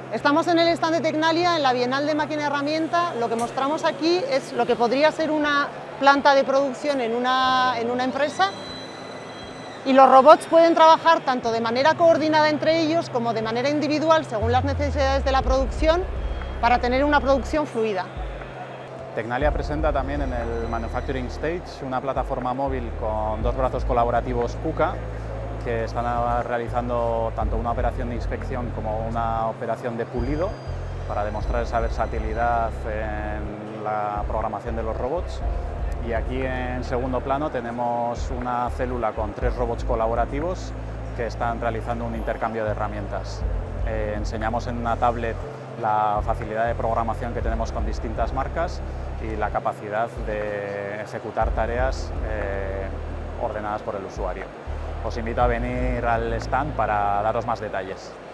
Estamos en el stand de Tecnalia, en la Bienal de Máquina y Herramienta. Lo que mostramos aquí es lo que podría ser una planta de producción en una empresa, y los robots pueden trabajar tanto de manera coordinada entre ellos como de manera individual según las necesidades de la producción para tener una producción fluida. Tecnalia presenta también en el Manufacturing Stage una plataforma móvil con dos brazos colaborativos KUKA que están realizando tanto una operación de inspección como una operación de pulido para demostrar esa versatilidad en la programación de los robots. Y aquí en segundo plano tenemos una célula con 3 robots colaborativos que están realizando un intercambio de herramientas. Enseñamos en una tablet la facilidad de programación que tenemos con distintas marcas y la capacidad de ejecutar tareas ordenadas por el usuario. Os invito a venir al stand para daros más detalles.